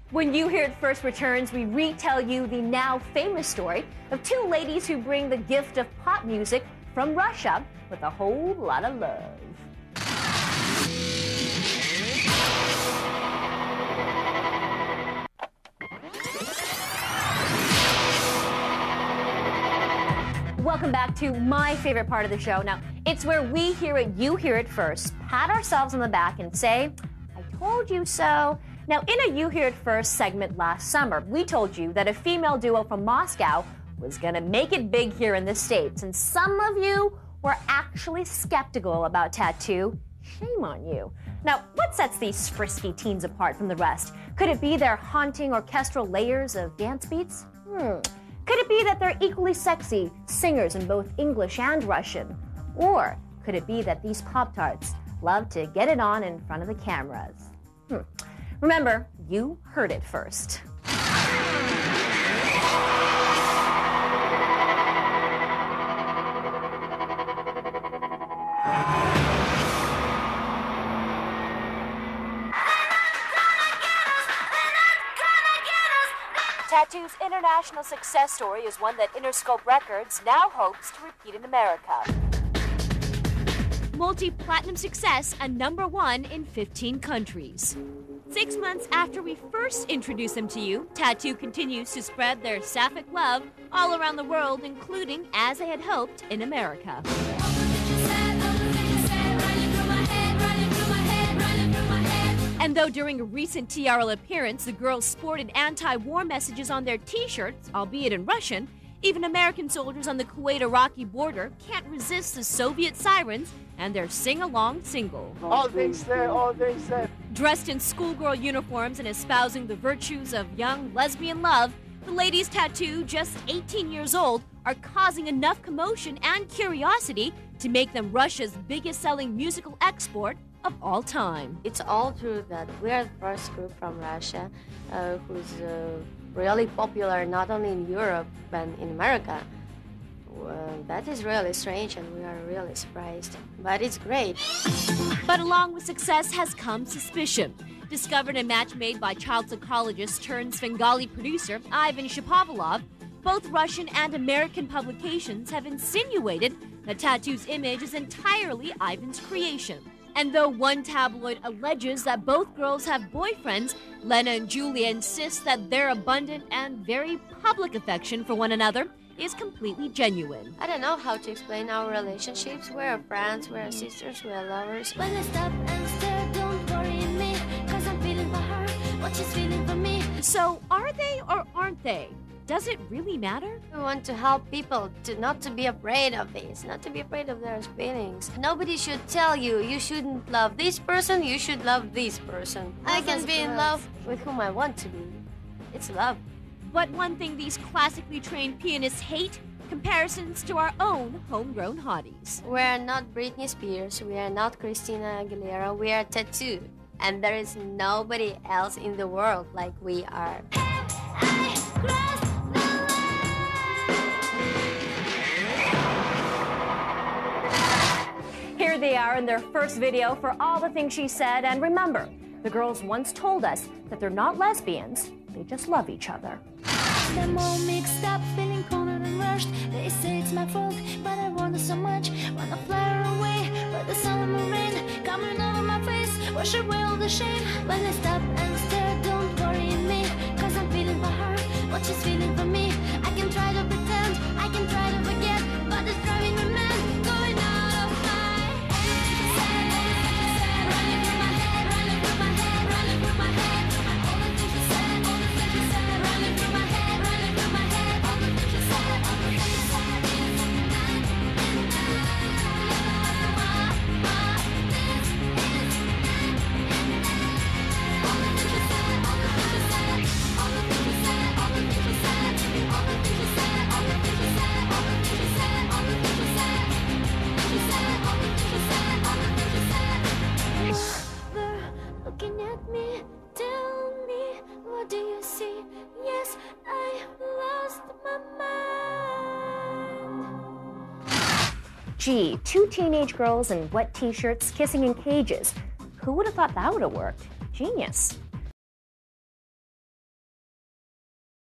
When You Hear It First returns, we retell you the now famous story of two ladies who bring the gift of pop music from Russia with a whole lot of love. Welcome back to my favorite part of the show. Now, it's where we hear it, you hear it first, pat ourselves on the back and say, I told you so. Now, in a You Hear It First segment last summer, we told you that a female duo from Moscow was gonna make it big here in the States. And some of you were actually skeptical about Tattoo. Shame on you. Now, what sets these frisky teens apart from the rest? Could it be their haunting orchestral layers of dance beats? Could it be that they're equally sexy singers in both English and Russian? Or could it be that these Pop-Tarts love to get it on in front of the cameras? Remember, you heard it first. Tattoo's international success story is one that Interscope Records now hopes to repeat in America. Multi-platinum success and #1 in 15 countries. 6 months after we first introduced them to you, Tattoo continues to spread their sapphic love all around the world, including, as they had hoped, in America. And though during a recent TRL appearance, the girls sported anti-war messages on their t-shirts, albeit in Russian, even American soldiers on the Kuwait-Iraqi border can't resist the Soviet sirens and their sing-along single. All they say, all they say. Dressed in schoolgirl uniforms and espousing the virtues of young lesbian love, the ladies Tattoo, just 18 years old, are causing enough commotion and curiosity to make them Russia's biggest-selling musical export of all time. It's all true that we're the first group from Russia who's really popular not only in Europe but in America. That is really strange and we are really surprised, but it's great. But along with success has come suspicion. Discovered in a match made by child psychologist turned Svengali producer Ivan Shapovalov, both Russian and American publications have insinuated that Tattoo's image is entirely Ivan's creation. And though one tabloid alleges that both girls have boyfriends, Lena and Julia insist that their abundant and very public affection for one another is completely genuine. I don't know how to explain our relationships. We're friends, we're sisters, we're lovers. When I stop and stare, don't worry me, 'cause I'm feeling for her, what she's feeling for me. So, are they or aren't they? Does it really matter? We want to help people not to be afraid of this, not to be afraid of their feelings. Nobody should tell you, you shouldn't love this person, you should love this person. I can be in love with whom I want to be. It's love. But one thing these classically trained pianists hate, comparisons to our own homegrown hotties. We're not Britney Spears, we are not Christina Aguilera, we are Tattoo. And there is nobody else in the world like we are. Here they are in their first video for All the Things She Said. And remember, the girls once told us that they're not lesbians, they just love each other. I'm all mixed up, feeling cornered and rushed. They say it's my fault, but I want her so much. Wanna fly her away, but the sun and the rain coming over my face, wash away all the shame. When I stop and stare, don't worry me, 'cause I'm feeling for her, what she's feeling for me. I can try to pretend, I can try to forget, but it's driving me mad, going out of my head. Running through my head, running through my head, running through my head. All the things she said, all the things she said, running through my head, running through my head. All the things she said, all the things she said. Looking at me, tell me, what do you see? Yes, I lost my mind. Gee, two teenage girls in wet t-shirts kissing in cages. Who would have thought that would have worked? Genius.